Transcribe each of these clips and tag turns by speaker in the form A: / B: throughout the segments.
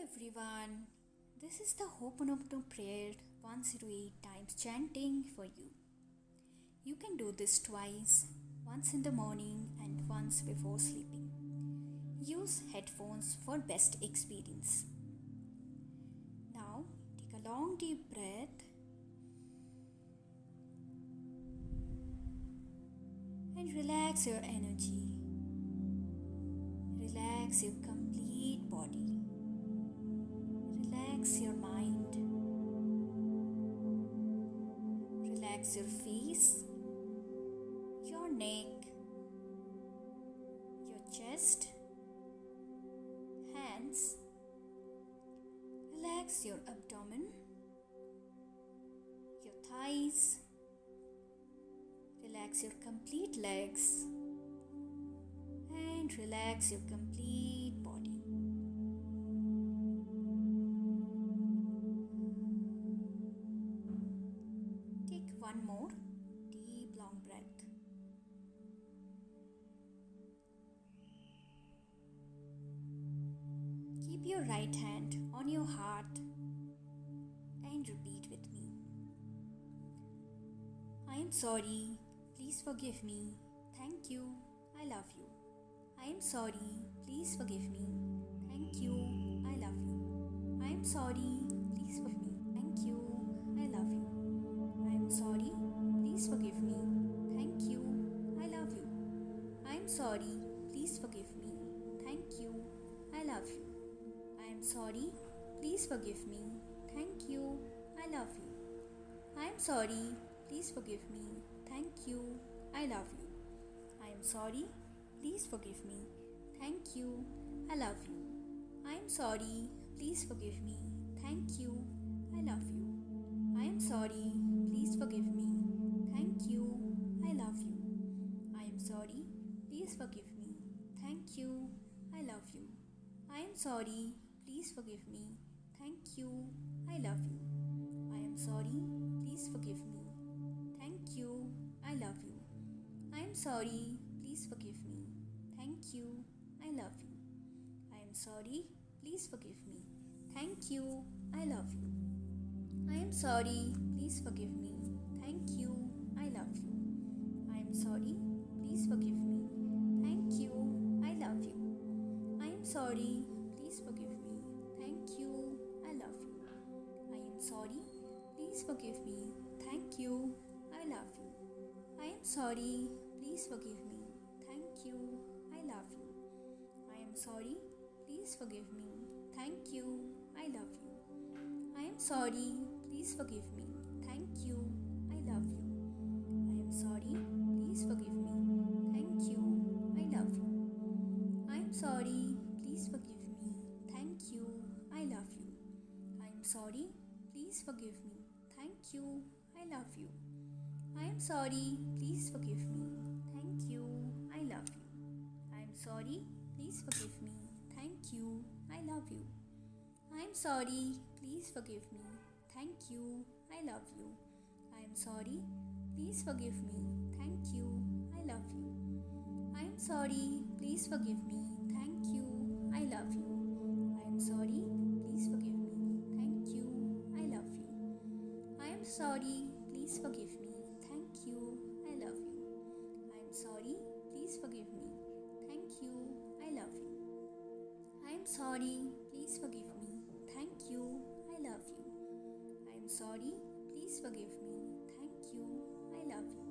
A: everyone, this is the oponopono prayer 108 times chanting for you. You can do this twice, once in the morning and once before sleeping. Use headphones for best experience. Now take a long deep breath and relax your energy. Relax your complete body. Relax your mind. Relax your face, your neck, your chest, hands. Relax your abdomen, your thighs. Relax your complete legs and relax your complete body. Take one more deep long breath. Keep your right hand on your heart and repeat with me. I am sorry. Please forgive me. Thank you. I love you. I am sorry. Please forgive me. Thank you. I love you. I am sorry. Please forgive me. Thank you. I love you. I am sorry. Please forgive me. Thank you. I love you. I am sorry. Please forgive me. Thank you. I love you. I am sorry. Please forgive me. Thank you. I love you. I am sorry. Please forgive me. Thank you. I love you. I am sorry. Please forgive me. Thank you. I love you. I am sorry. Please forgive me. Thank you. I love you. I am sorry. Please forgive me. Thank you. I love you. I am sorry. Please forgive me. Thank you. I love you. I am sorry. Please forgive me. Thank you. I love you. I am sorry. Please forgive me. Thank you. I love you. I am sorry. Please forgive me. Thank you. I love you. I am sorry. Please forgive me. Thank you. I love you. I am sorry. Please forgive me. Thank you. I love you. I am sorry. Please forgive me. Thank you. I love you. I am sorry. Please forgive me. Thank you. I love you. I am sorry. Please forgive me. Thank you. I love you. I am sorry. Please forgive me. Thank you. I love you. I am sorry. Please forgive me. Thank you. I love you. I am sorry. Please forgive me. Thank you. I love you. I am sorry. Please forgive me. Thank you. I love you. I am sorry. Please forgive me. Thank you. I love you. I am sorry. Please forgive me. Thank you. I love you. I am sorry. Please forgive me. Thank you. I love you. I am sorry. Please forgive me. Thank you. I love you. I am sorry. Please forgive me. Thank you. I love you. I am sorry. Please forgive me. Thank you. I love you. I am sorry. Please forgive me. Thank you. I love you. I am sorry. Please forgive me. Thank you. I love you. I am sorry. Please forgive me. Thank you. I love you. I am sorry. Please forgive me. Thank you. I love you. I am sorry. Please forgive me. Thank you. I love you. I am sorry. Please forgive me. Thank you. I love you.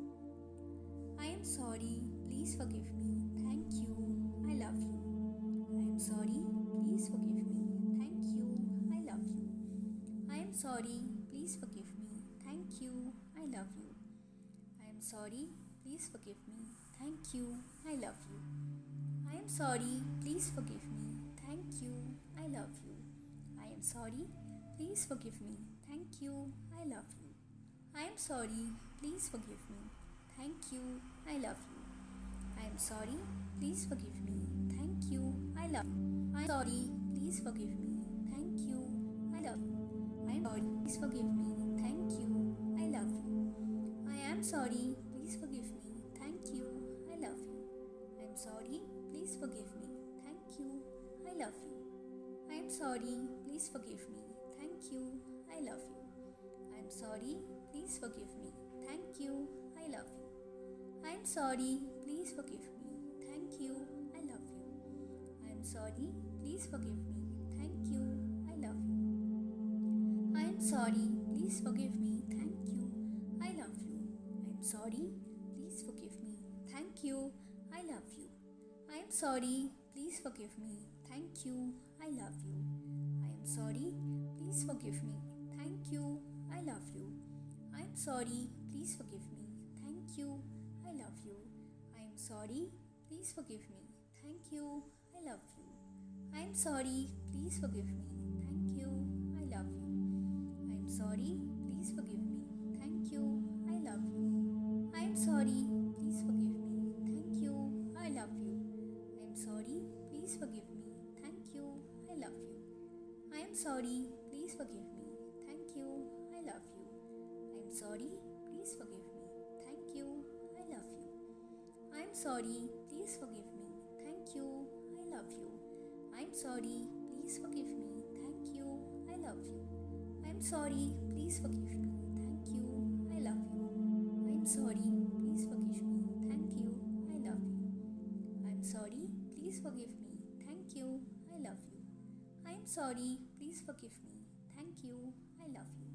A: I am sorry. Please forgive me. Thank you. I love you. I am sorry. Please forgive me. Thank you. I love you. I am sorry. Please forgive me. Thank you. I love you. I am sorry. Please forgive me. Thank you. I love you. I am sorry. Please forgive me. Thank you. I love you. I am sorry. Please forgive me. Thank you. I love you. I am sorry. Please forgive me. Thank you. I love you. I am sorry. Please forgive me. Thank you. I love you. I am sorry. Please forgive me. Thank you. I love you. I am sorry. Please forgive me. Thank you. I love you. I am sorry. Please forgive me. Thank you. I love you. I am sorry. Please forgive me. Thank you. I love you. I am I'm sorry, please forgive me. Thank you, I love you. I'm sorry, please forgive me. Thank you, I love you. I'm sorry, please forgive me. Thank you, I love you. I'm sorry, please forgive me. Thank you, I love you. I'm sorry, please forgive me. Thank you, I love you. I'm sorry, please forgive me. Thank you, I love you. I'm sorry, please forgive me. Thank you, I love you. I am sorry, please forgive me. Thank you, I love you. I am sorry, please forgive me. Thank you, I love you. I am sorry, please forgive me. Thank you, I love you. I am sorry, please forgive me. Thank you, I love you. I am sorry, please forgive me. Thank you, I love you. I am sorry, please forgive me. Thank you, I love you. I am sorry, please forgive me. Thank you, I love you. I am sorry, please forgive me. Thank you, I love you. I am sorry, please forgive me. Thank you, I love you. I am sorry, please forgive me. Thank you, I love you. I am sorry, please forgive me. Thank you, I love you. I am sorry, please forgive me. Thank you, I love you. I am sorry, please forgive me. Thank you, I love you. I am sorry, please forgive me. Thank you, I love you. I am sorry, please forgive me. Thank you, I love you.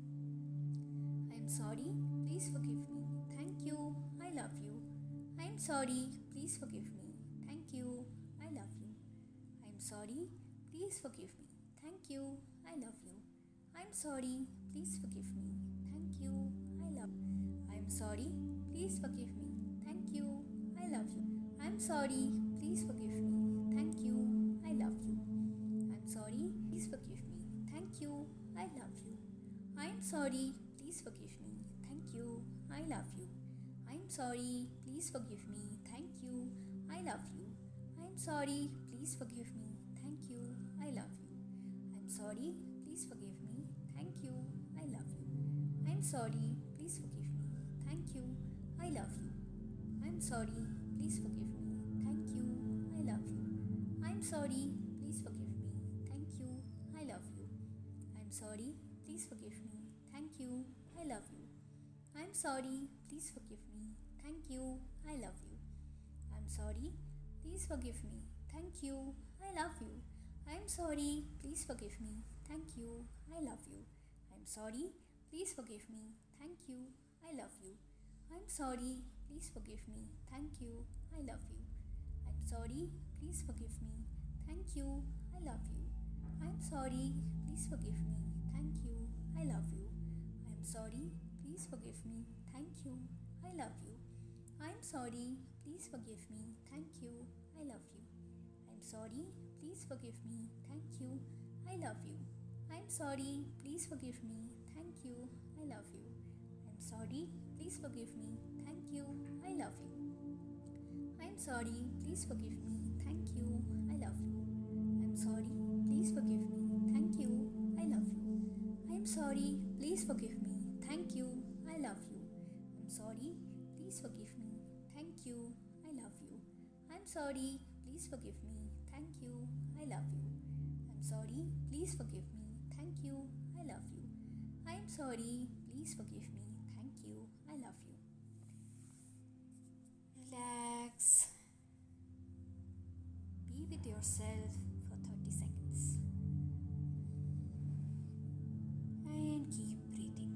A: I am sorry, please forgive me. Thank you, I love you. I am sorry, please forgive me. Thank you, I love you. I am sorry, please forgive me. Thank you, I love you. I am sorry, please forgive me. Thank you, I love you. I am sorry, please forgive me. Thank you, I love you. I am sorry, please forgive me. Thank you, I love you. I am sorry, please forgive me. Thank you, I love you. I am sorry, please forgive me. Thank you, I love you. I am sorry, please forgive me. Thank you, I love you. I am sorry, please forgive me. Thank you, I love you. I am sorry, please forgive me. Thank you, I love you. I am sorry, please forgive me. Thank you, I love you. I am sorry, please forgive me. Thank you, I love you. I am sorry, please forgive me. Thank you, I love you. I am sorry, please forgive me. Thank you, I love you. I am sorry, please forgive me. Thank you, I love you. I am sorry, please forgive me. Thank you, I love you. I am sorry, please forgive me. Thank you, I love you. I am sorry, please forgive me. Thank you, I love you. I am sorry, please forgive me. Thank you, I love you. I am sorry, please forgive me. Thank you, I love you. I am sorry, please forgive me. Thank you, I love you. I am sorry, please forgive me. Thank you, I love you. I am sorry, please forgive me. Thank you, I love you. I am sorry, please forgive me. Thank you, I love you. I am sorry, please forgive me. Thank you, I love you. I am sorry, please forgive me. Thank you, I love you. I am sorry, please forgive me. Thank you, I love you. I am sorry, please forgive me. Thank you, I love you. I am sorry, please forgive me. Thank you, I love you. I am sorry, please forgive me. Thank you, I love you. I am sorry, please forgive me. Thank you, I love you. I am sorry, please forgive me. Thank you, I love you. I am sorry, please forgive me. Thank you, I love you. Relax. Be with yourself for 30 seconds. And keep breathing.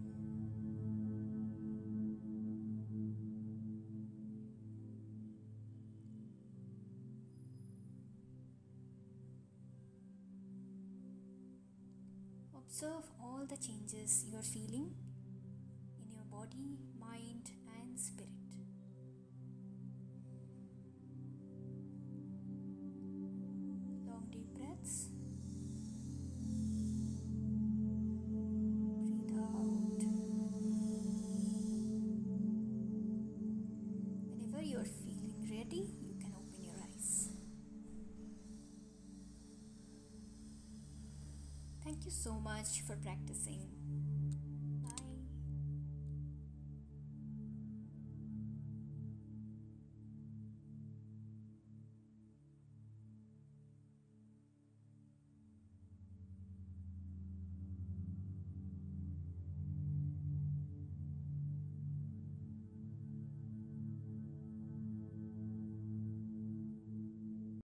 A: Observe all the changes you are feeling in your body, mind, and spirit. Long deep breaths. Breathe out. Whenever you are feeling ready, you can open your eyes. Thank you so much for practicing.